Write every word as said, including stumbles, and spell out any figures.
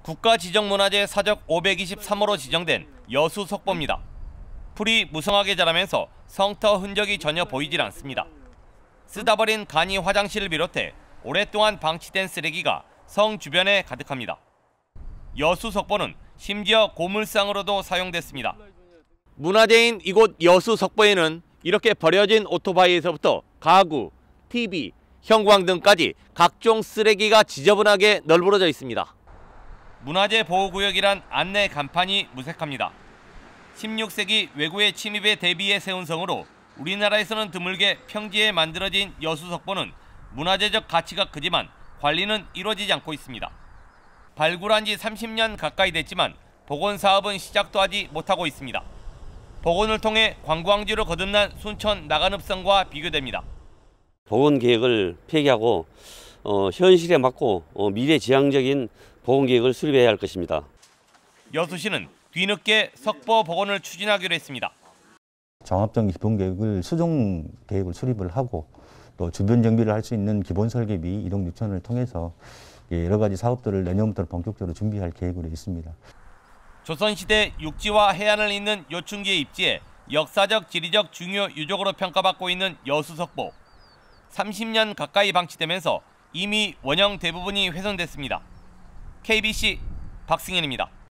국가지정문화재 사적 오백이십삼 호로 지정된 여수 석보입니다. 풀이 무성하게 자라면서 성터 흔적이 전혀 보이질 않습니다. 쓰다 버린 간이 화장실을 비롯해 오랫동안 방치된 쓰레기가 성 주변에 가득합니다. 여수 석보는 심지어 고물상으로도 사용됐습니다. 문화재인 이곳 여수 석보에는 이렇게 버려진 오토바이에서부터 가구, 티비, 형광 등까지 각종 쓰레기가 지저분하게 널브러져 있습니다. 문화재 보호구역이란 안내 간판이 무색합니다. 십육 세기 외구의 침입에 대비해 세운 성으로 우리나라에서는 드물게 평지에 만들어진 여수 석보는 문화재적 가치가 크지만 관리는 이루어지지 않고 있습니다. 발굴한 지 삼십 년 가까이 됐지만 복원 사업은 시작도 하지 못하고 있습니다. 복원을 통해 관광지로 거듭난 순천 나간읍성과 비교됩니다. 복원 계획을 폐기하고 어, 현실에 맞고 어, 미래지향적인 복원 계획을 수립해야 할 것입니다. 여수시는 뒤늦게 석보 복원을 추진하기로 했습니다. 종합적 기본 계획을 수종 계획을 수립을 하고 또 주변 정비를 할 수 있는 기본 설계비 이동 유천을 통해서 여러 가지 사업들을 내년부터 본격적으로 준비할 계획으로 있습니다. 조선시대 육지와 해안을 잇는 요충지에 입지해 역사적, 지리적 중요 유적으로 평가받고 있는 여수 석보. 삼십 년 가까이 방치되면서 이미 원형 대부분이 훼손됐습니다. 케이비씨 박승현입니다.